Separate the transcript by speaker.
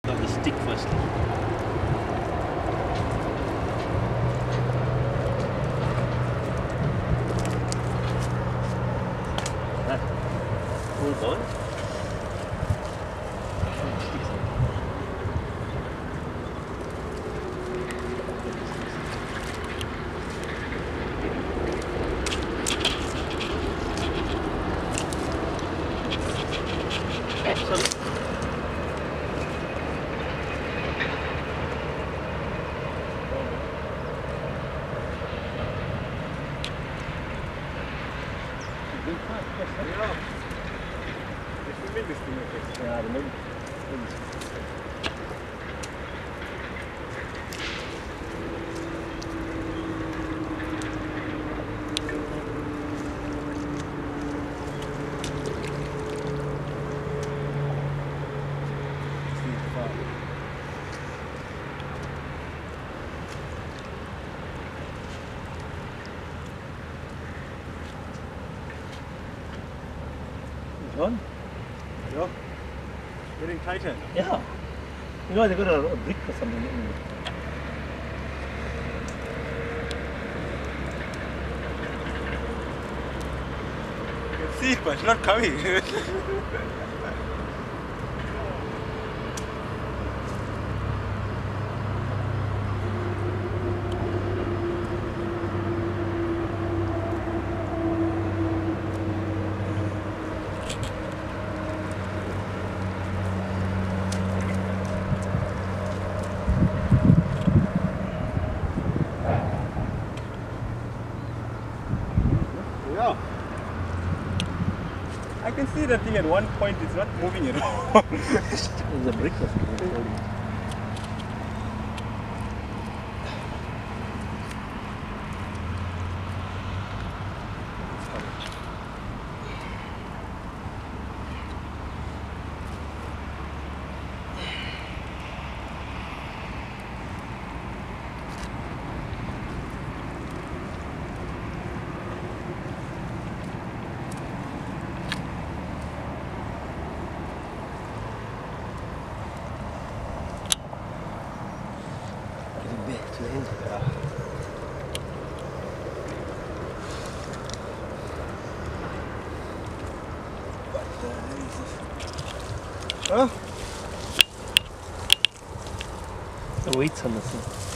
Speaker 1: Of the stick first. Move on. Excellent. Ja, de middel. John?
Speaker 2: Yeah. Getting tighter.
Speaker 1: Yeah. You know, they got a brick or something.
Speaker 2: You can see it, but it's not coming. Yeah. I can see that thing at one point it's not moving at all.
Speaker 1: There's a brick or something. Back to the end.
Speaker 2: Huh?
Speaker 1: The weights on the thing.